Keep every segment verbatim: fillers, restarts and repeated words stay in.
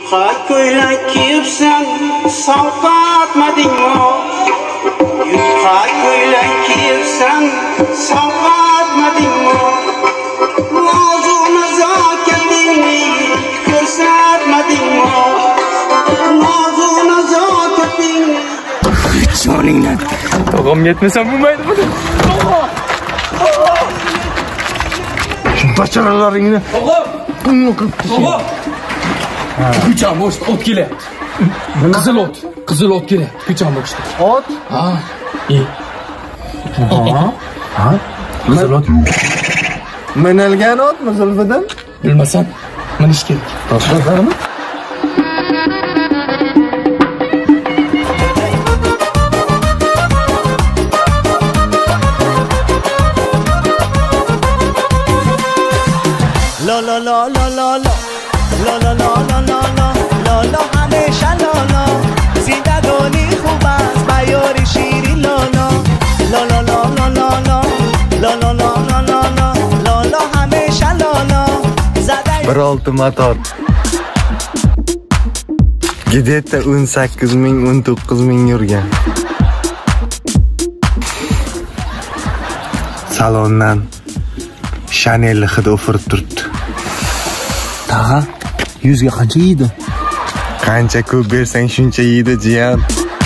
Yupqa ko'ylak kiyibsan, sovqatmadingmi? Yupqa ko'ylak kiyibsan, sovqatmadingmi? Nozu nazokatingni ko'rsatmadingmi? Nozu nazokatingni. Joningdan. Tog'am yetmasam bo'lmaydi buni. Shu bachalaringni. Tog'am. Bunni qilib tashlang. Ko'cham boshda ot kelyapti. Qizil ot, qizil ot kelyapti ko'cham boshda. Ot? Ha. E. Ha? Ha? Qizil ot. Minilgan otmi Zulfidan? Bilmasam, minish kerak. To'xtatami? La la la la la la La la la la la la La la همیشه لا لا زندگانی خوب است با یاری شیرین لا لا La la la la la la La la la la la la La la همیشه لا لا bir olti motor. Gidetda o'n sakkiz ming o'n to'qqiz ming yurgan. Salondan Chanel hidi o'firib turibdi. Tag'a yuzga qancha yeydi? Qancha ko'p bersang shuncha yeydi jiyan.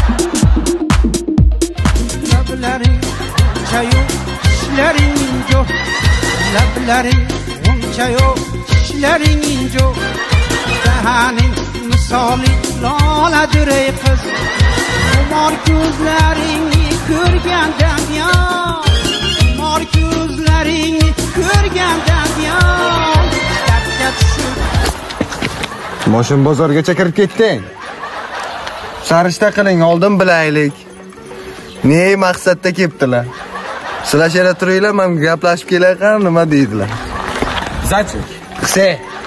Lablaring chayo, ishlaring injo. Lablaring chayo, ishlaring injo. Dahaning misoli loladir ey qiz. Umar ko'zlaringni ko'rgandan yon. Umar ko'zlaringni ko'rgandan yon. Dardga tushib Moshin bozorgacha kirib ketding. Sarishta qiling, oldin bilaylik. Ne maqsadda kelibdilar? Sizlar shera turinglar, men gaplashib kelayqan, nima deydilar? Zachik. Qise.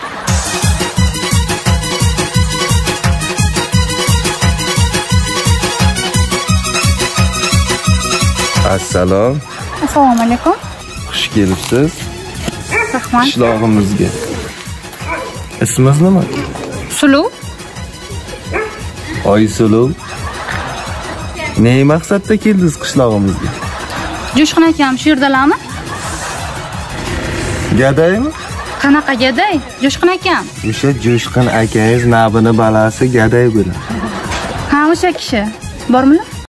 Assalom. Assalomu alaykum. Xush kelibsiz. Rahmat. Qishlog'imizga. Ismingiz nima? Sulu. Oysuluv. Ne maqsadda keldingiz qishlog'imizga? Jo'shqin akam shu yerdalarmi? Gadaymi? Qanaqa gaday? Jo'shqin akam. O'sha Jo'shqin akangiz nabini balasi gaday bilan. Ha, o'sha kishi. Bormilar?